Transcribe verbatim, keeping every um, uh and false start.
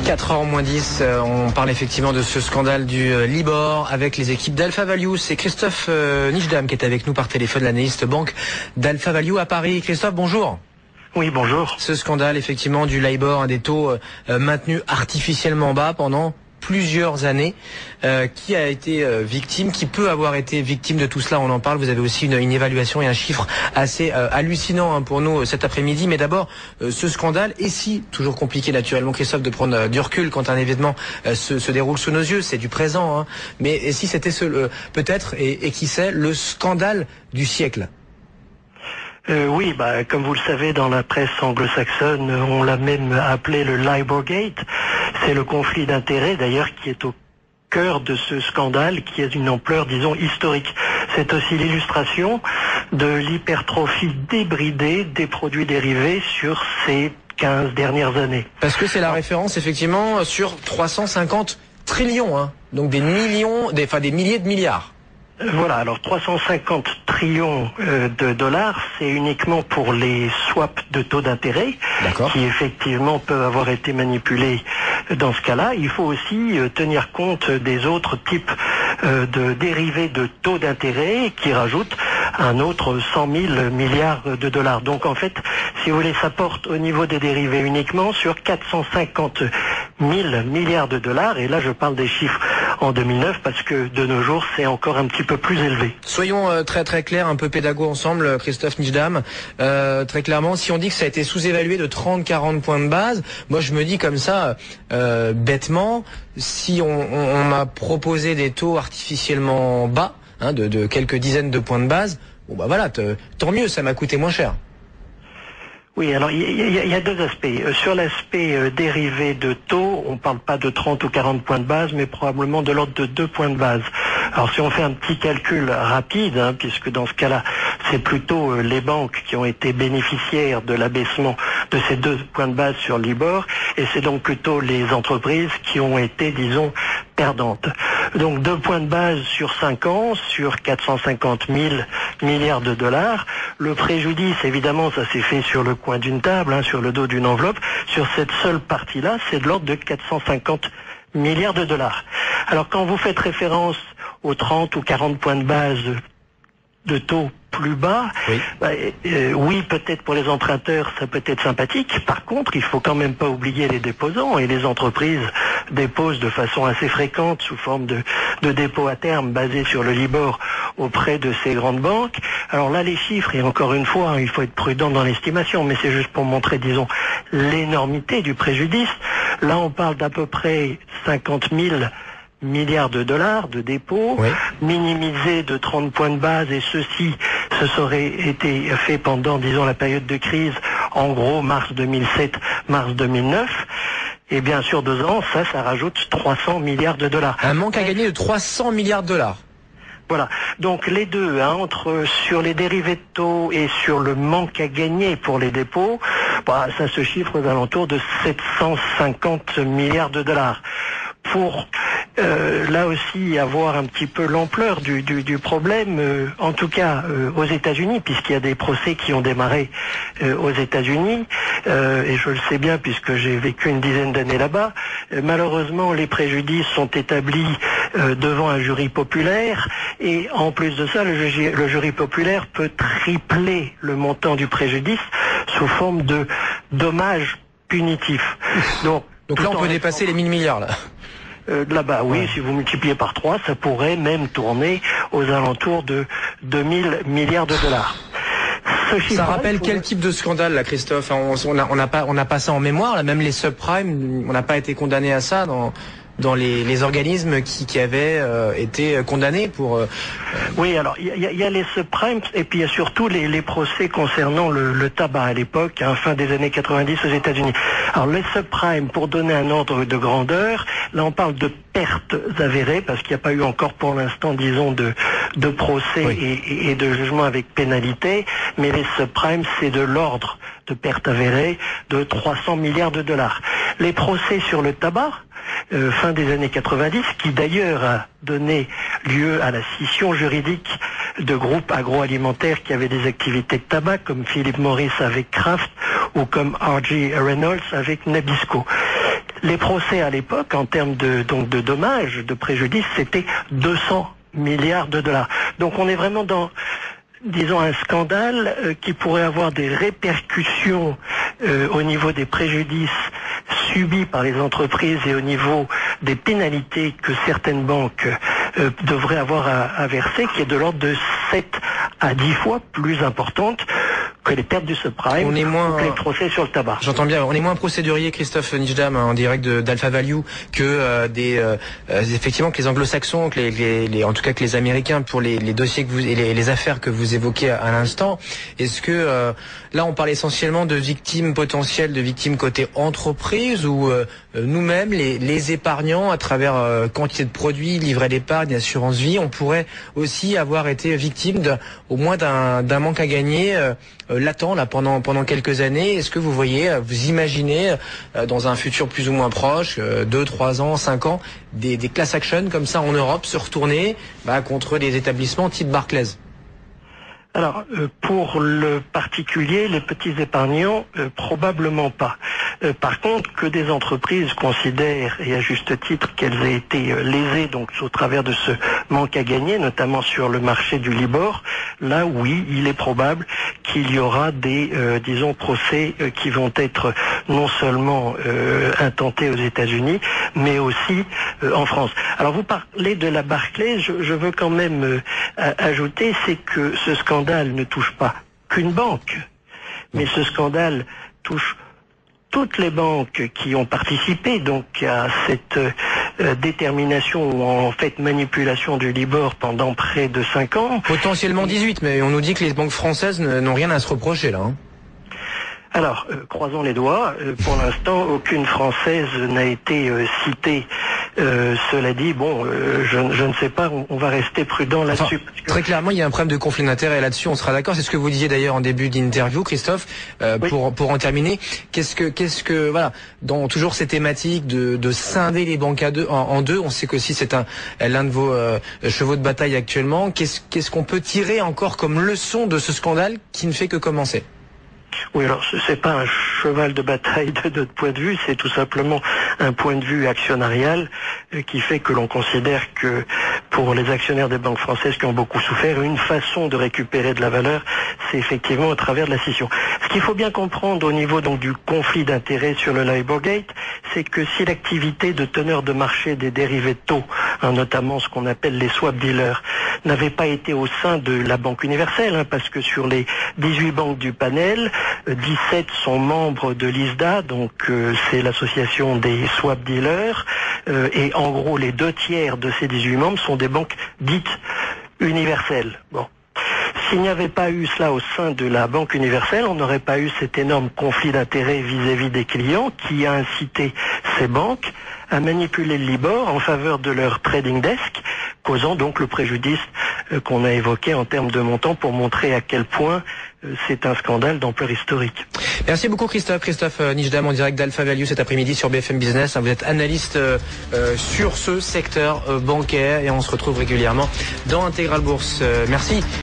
quatre heures moins dix, euh, on parle effectivement de ce scandale du euh, Libor avec les équipes d'Alpha Value. C'est Christophe euh, Nijdam qui est avec nous par téléphone, l'analyste banque d'Alpha Value à Paris. Christophe, bonjour. Oui, bonjour. Ce scandale effectivement du Libor, un des taux euh, maintenus artificiellement bas pendant plusieurs années. Euh, qui a été euh, victime, qui peut avoir été victime de tout cela? On en parle. Vous avez aussi une, une évaluation et un chiffre assez euh, hallucinant hein, pour nous euh, cet après-midi. Mais d'abord, euh, ce scandale, et si, toujours compliqué naturellement, Christophe, de prendre euh, du recul quand un événement euh, se, se déroule sous nos yeux, c'est du présent. Hein, mais et si c'était ce, euh, peut-être, et, et qui sait, le scandale du siècle? Euh, oui, bah, comme vous le savez, dans la presse anglo-saxonne, on l'a même appelé le Liborgate. C'est le conflit d'intérêts, d'ailleurs, qui est au cœur de ce scandale, qui est d'une ampleur, disons, historique. C'est aussi l'illustration de l'hypertrophie débridée des produits dérivés sur ces quinze dernières années. Parce que c'est la référence, effectivement, sur trois cent cinquante trillions, hein, donc des millions, des, enfin des milliers de milliards. Voilà, alors trois cent cinquante trillions euh, de dollars, c'est uniquement pour les swaps de taux d'intérêt, qui effectivement peuvent avoir été manipulés dans ce cas-là. Il faut aussi euh, tenir compte des autres types euh, de dérivés de taux d'intérêt qui rajoutent un autre cent mille milliards de dollars. Donc en fait, si vous voulez, ça porte au niveau des dérivés uniquement sur quatre cent cinquante mille milliards de dollars. Et là, je parle des chiffres en deux mille neuf parce que de nos jours, c'est encore un petit peu plus élevé. Soyons euh, très très clairs, un peu pédago ensemble, Christophe Nijdam. Euh, très clairement, si on dit que ça a été sous-évalué de trente à quarante points de base, moi je me dis comme ça, euh, bêtement, si on, on, on m'a proposé des taux artificiellement bas, hein, de, de quelques dizaines de points de base, bon bah voilà, tant mieux, ça m'a coûté moins cher. Oui, alors il y, y, y a deux aspects. Euh, sur l'aspect euh, dérivé de taux, on ne parle pas de trente ou quarante points de base, mais probablement de l'ordre de deux points de base. Alors si on fait un petit calcul rapide, hein, puisque dans ce cas-là, c'est plutôt euh, les banques qui ont été bénéficiaires de l'abaissement de ces deux points de base sur Libor, et c'est donc plutôt les entreprises qui ont été, disons, perdantes. Donc deux points de base sur cinq ans, sur quatre cent cinquante mille milliards de dollars. Le préjudice, évidemment, ça s'est fait sur le coin d'une table, hein, sur le dos d'une enveloppe. Sur cette seule partie-là, c'est de l'ordre de quatre cent cinquante milliards de dollars. Alors quand vous faites référence aux trente ou quarante points de base de taux plus bas, oui, bah, euh, oui peut-être pour les emprunteurs ça peut être sympathique. Par contre, il faut quand même pas oublier les déposants, et les entreprises déposent de façon assez fréquente sous forme de, de dépôt à terme basé sur le Libor auprès de ces grandes banques. Alors là, les chiffres, et encore une fois, hein, il faut être prudent dans l'estimation, mais c'est juste pour montrer, disons, l'énormité du préjudice. Là, on parle d'à peu près cinquante mille milliards de dollars de dépôts, oui, minimisés de trente points de base, et ceci, ce serait été fait pendant, disons, la période de crise, en gros, mars deux mille sept, mars deux mille neuf. Et bien sûr, deux ans, ça, ça rajoute trois cents milliards de dollars. Un manque à gagner de trois cents milliards de dollars. Voilà. Donc les deux, hein, entre sur les dérivés de taux et sur le manque à gagner pour les dépôts, bah, ça se chiffre aux alentours de sept cent cinquante milliards de dollars. Pour euh, là aussi avoir un petit peu l'ampleur du, du, du problème, euh, en tout cas euh, aux États-Unis, puisqu'il y a des procès qui ont démarré euh, aux États-Unis, euh, et je le sais bien puisque j'ai vécu une dizaine d'années là-bas. Euh, malheureusement, les préjudices sont établis euh, devant un jury populaire, et en plus de ça, le jury, le jury populaire peut tripler le montant du préjudice sous forme de dommages punitifs. Donc, Donc là, on peut dépasser les mille milliards là. Euh, là-bas, oui, ouais. Si vous multipliez par trois, ça pourrait même tourner aux alentours de deux mille milliards de dollars. Ce ça rappelle faut... quel type de scandale, là, Christophe? On n'a on a pas, on a pas ça en mémoire, là, même les subprimes, on n'a pas été condamné à ça dans... dans les, les organismes qui, qui avaient euh, été condamnés pour... Euh, oui, alors il y, y a les subprimes, et puis il y a surtout les, les procès concernant le, le tabac à l'époque, hein, fin des années quatre-vingt-dix aux États-Unis. Alors les subprimes, pour donner un ordre de grandeur, là on parle de pertes avérées, parce qu'il n'y a pas eu encore pour l'instant, disons, de, de procès, oui, et, et de jugement avec pénalité, mais les subprimes, c'est de l'ordre de pertes avérées de trois cents milliards de dollars. Les procès sur le tabac, Euh, fin des années quatre-vingt-dix, qui d'ailleurs a donné lieu à la scission juridique de groupes agroalimentaires qui avaient des activités de tabac, comme Philip Morris avec Kraft ou comme R J Reynolds avec Nabisco. Les procès à l'époque, en termes de, donc de dommages, de préjudice, c'était deux cents milliards de dollars. Donc on est vraiment dans, disons, un scandale euh, qui pourrait avoir des répercussions euh, au niveau des préjudices subis par les entreprises et au niveau des pénalités que certaines banques euh, devraient avoir à, à verser, qui est de l'ordre de sept à dix fois plus importante que les pertes du subprime, on est moins, ou que les procès sur le tabac. J'entends bien, on est moins procédurier, Christophe Nijdam, en direct d'Alpha Value, que euh, des euh, effectivement que les anglo-saxons, que les, les, les, en tout cas que les Américains, pour les, les dossiers que vous et les, les affaires que vous évoquez à, à l'instant. Est-ce que euh, là on parle essentiellement de victimes potentielles, de victimes côté entreprise, ou euh, nous-mêmes, les, les épargnants, à travers euh, quantité de produits, livret d'épargne, assurance vie, on pourrait aussi avoir été victime de, au moins d'un d'un manque à gagner euh, latent là pendant pendant quelques années. Est-ce que vous voyez, vous imaginez euh, dans un futur plus ou moins proche, euh, deux, trois ans, cinq ans, des, des class actions comme ça en Europe se retourner bah, contre des établissements type Barclays? Alors, euh, pour le particulier, les petits épargnants, euh, probablement pas. Euh, par contre, que des entreprises considèrent, et à juste titre, qu'elles aient été euh, lésées donc au travers de ce manque à gagner, notamment sur le marché du Libor, là, oui, il est probable qu'il y aura des, euh, disons, procès euh, qui vont être non seulement euh, intentés aux États-Unis, mais aussi euh, en France. Alors, vous parlez de la Barclays, je, je veux quand même euh, ajouter, c'est que ce scandale ne touche pas qu'une banque, mais ce scandale touche toutes les banques qui ont participé donc à cette euh, détermination ou en fait manipulation du Libor pendant près de cinq ans. Potentiellement dix-huit, mais on nous dit que les banques françaises n'ont rien à se reprocher là. Hein. Alors, euh, croisons les doigts. Euh, pour l'instant, aucune Française n'a été euh, citée. Euh, cela dit, bon, euh, je, je ne sais pas, on, on va rester prudent là-dessus. Enfin, que... Très clairement, il y a un problème de conflit d'intérêts là-dessus, on sera d'accord. C'est ce que vous disiez d'ailleurs en début d'interview, Christophe. Euh, oui. Pour pour en terminer, qu'est-ce que qu'est-ce que voilà, dans toujours ces thématiques de, de scinder les banques à deux, en, en deux, on sait que si c'est un l'un de vos euh, chevaux de bataille actuellement. Qu'est-ce qu'est-ce qu'on peut tirer encore comme leçon de ce scandale qui ne fait que commencer? Oui, alors c'est pas un cheval de bataille de notre point de vue, c'est tout simplement un point de vue actionnarial euh, qui fait que l'on considère que pour les actionnaires des banques françaises qui ont beaucoup souffert, une façon de récupérer de la valeur, c'est effectivement au travers de la scission. Ce qu'il faut bien comprendre au niveau donc du conflit d'intérêts sur le Liborgate, c'est que si l'activité de teneur de marché des dérivés de taux, hein, notamment ce qu'on appelle les swap dealers, n'avait pas été au sein de la Banque universelle, hein, parce que sur les dix-huit banques du panel, dix-sept sont membres de l'I S D A, donc euh, c'est l'association des swap dealers, euh, et en gros les deux tiers de ces dix-huit membres sont des banques dites universelles. Bon. S'il n'y avait pas eu cela au sein de la Banque universelle, on n'aurait pas eu cet énorme conflit d'intérêts vis-à-vis des clients qui a incité ces banques à manipuler le Libor en faveur de leur trading desk, causant donc le préjudice euh, qu'on a évoqué en termes de montant pour montrer à quel point euh, c'est un scandale d'ampleur historique. Merci beaucoup Christophe. Christophe Nijdam en direct d'Alpha Value cet après-midi sur B F M Business. Vous êtes analyste euh, sur ce secteur euh, bancaire et on se retrouve régulièrement dans Intégral Bourse. Euh, merci.